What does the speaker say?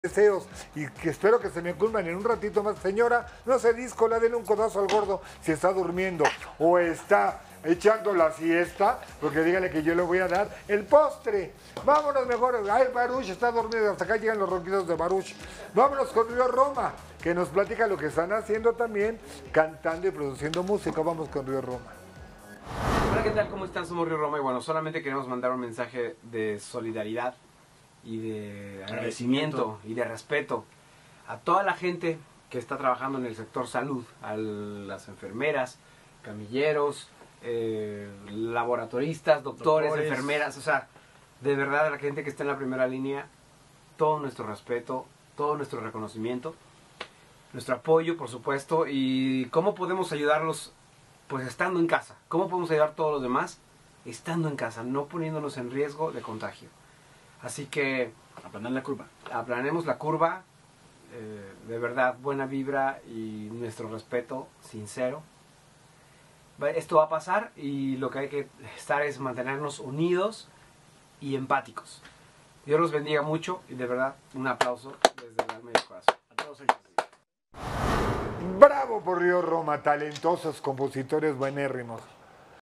deseos y que espero que se me cumplan en un ratito más. Señora, no se discola, denle un codazo al gordo si está durmiendo o está echando la siesta, porque dígale que yo le voy a dar el postre. Vámonos mejor. Ay, Baruch está dormido, hasta acá llegan los ronquidos de Baruch. Vámonos con Río Roma, que nos platica lo que están haciendo también, cantando y produciendo música. Vamos con Río Roma. Hola, ¿qué tal? ¿Cómo están? Somos Río Roma y bueno, solamente queremos mandar un mensaje de solidaridad y de agradecimiento y de respeto a toda la gente que está trabajando en el sector salud, a las enfermeras, camilleros, laboratoristas, doctores, enfermeras, o sea, de verdad a la gente que está en la primera línea, todo nuestro respeto, todo nuestro reconocimiento, nuestro apoyo, por supuesto. Y cómo podemos ayudarlos, pues estando en casa. ¿Cómo podemos ayudar a todos los demás? Estando en casa, no poniéndonos en riesgo de contagio. Así que aplanar la curva. Aplanemos la curva, de verdad, buena vibra y nuestro respeto sincero. Esto va a pasar y lo que hay que estar es mantenernos unidos y empáticos. Dios los bendiga mucho y de verdad un aplauso desde el alma y el corazón. A todos ellos. Bravo por Río Roma, talentosos compositores buenérrimos.